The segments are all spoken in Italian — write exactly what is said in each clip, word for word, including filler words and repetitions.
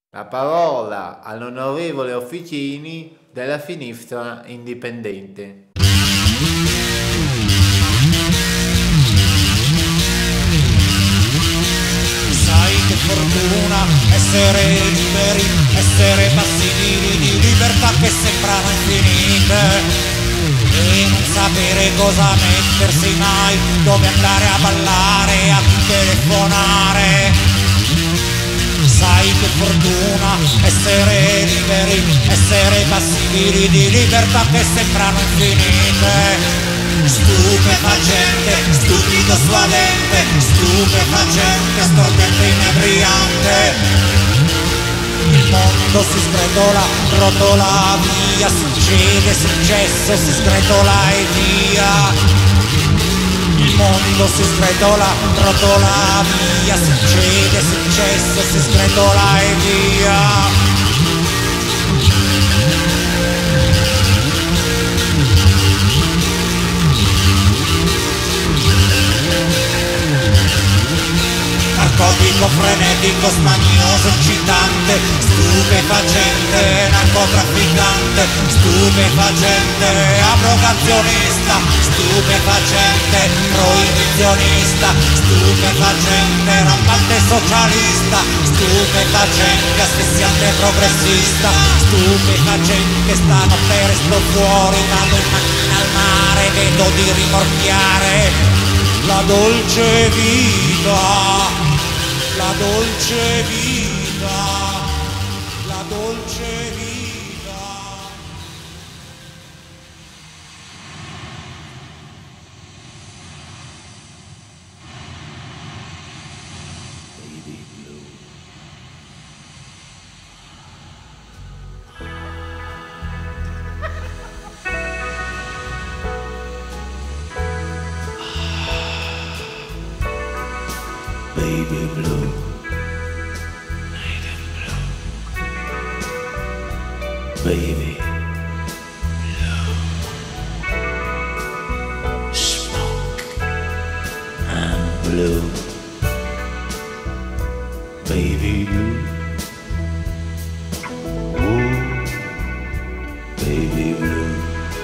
La parola all'onorevole Officini della Sinistra Indipendente. Sai che fortuna essere liberi, essere passivi di libertà che sembrano infinite e non sapere cosa mettersi mai, dove andare a ballare, a chi telefonare. Sai che fortuna essere liberi, essere passivi di libertà che sembrano infinite. Stupefacente, stupido, suadente, stupefacente, stordente, inebriante. Il mondo si sgretola, rotola via, succede, successo, si sgretola e via. Il mondo si sgretola, rotola via, succede, successo, si sgretola e via. Narcotico, frenetico, smanioso, eccitante, stupefacente, narcotrafficante, stupefacente, abrogazionista, stupefacente, proibizionista, stupefacente, rampante socialista, stupefacente, asfissiante progressista, stupefacente, stanotte resto fuori, vado in macchina al mare, vedo di rimorchiare la dolce vita. La dolce vita, la dolce vita. Baby blue. Baby blue. Baby blue, smoke and blue, baby blue, ooh, baby blue,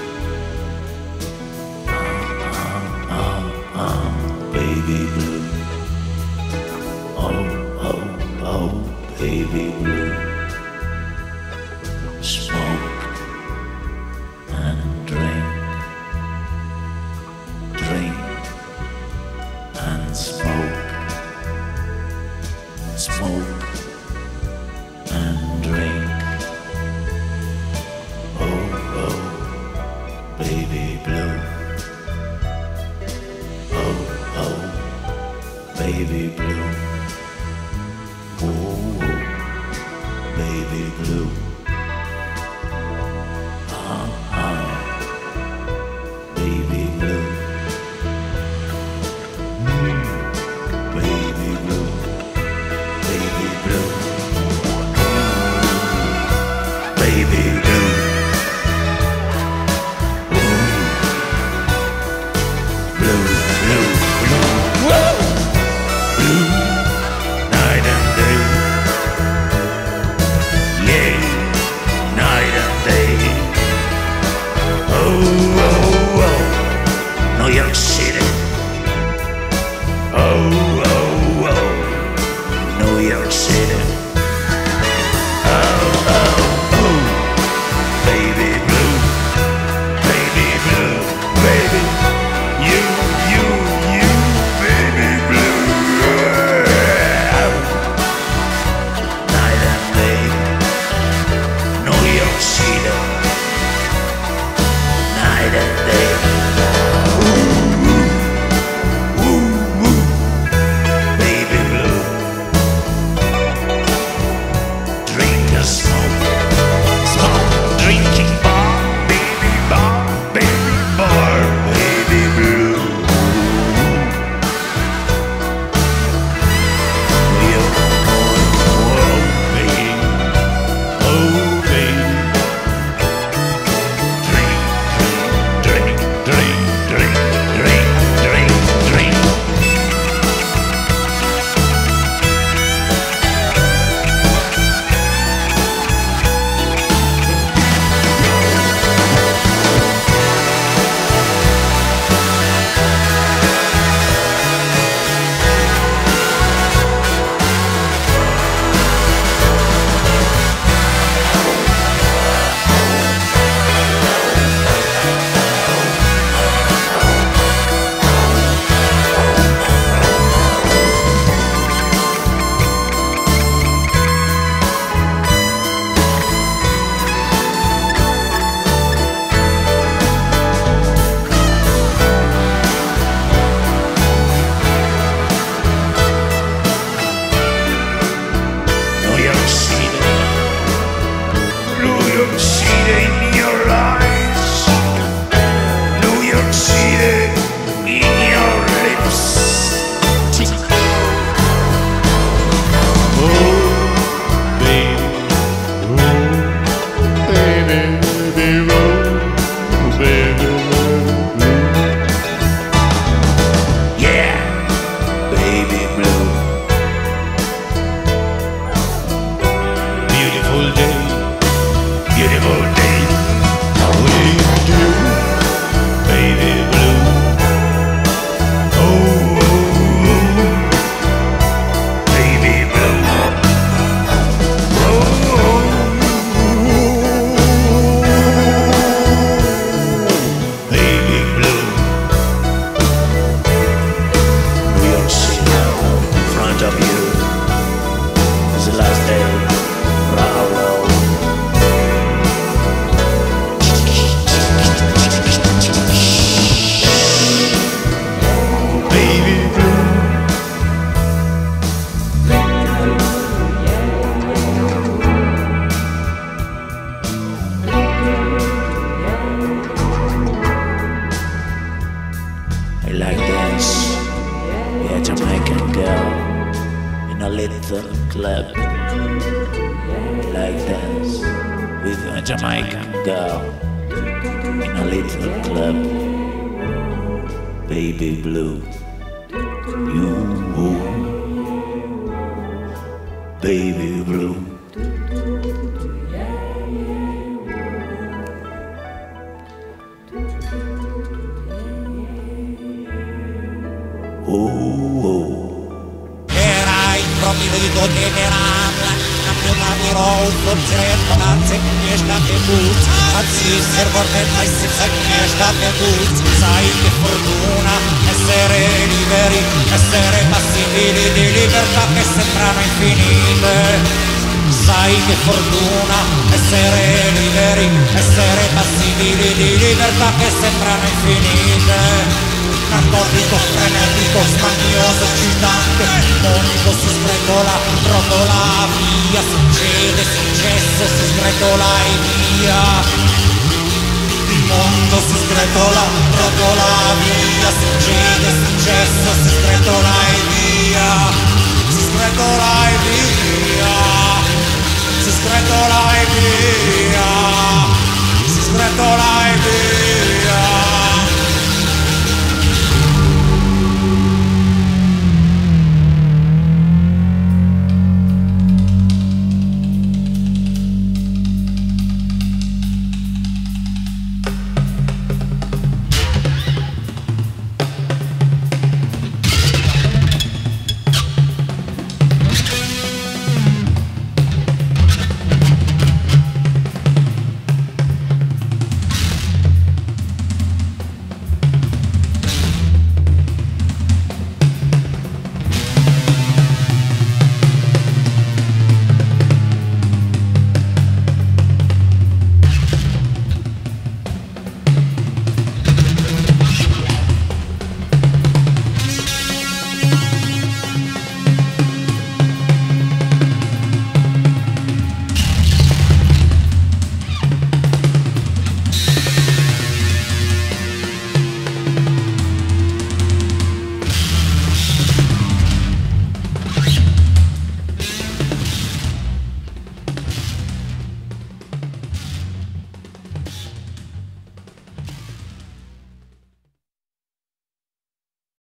ah, ah, ah, ah, baby blue, oh, oh, oh, baby blue. Smoke and drink, drink and smoke, smoke and drink. Oh, oh, baby blue. Oh, oh, baby blue. Oh, baby blue. Baby blue, mm, baby blue, baby blue, baby blue, ooh, blue, blue, blue, whoa, blue, night and day, yeah, night and day, oh, oh, oh. New York City. Oh, oh, oh, New York City. Oh, oh, oh. club, like dance with a Jamaican girl in a little club, baby blue, you, baby blue. Oh, oh. Era improvviso tenerana, una di rosso, certo, anzi, che sta che but, anzi, servorne mai si sa che sta che but, sai che fortuna, essere liberi, essere passibili di libertà che sembrano infinite, sai che fortuna, essere liberi, essere passibili di libertà che sembrano infinite. Narcotico, frenetico, smanioso, eccitante, monico si sgretola, rotola via, succede, successo, si sgretola e via. Il mondo si sgretola, rotola via, succede, successo, si sgretola e via, si sgretola e via.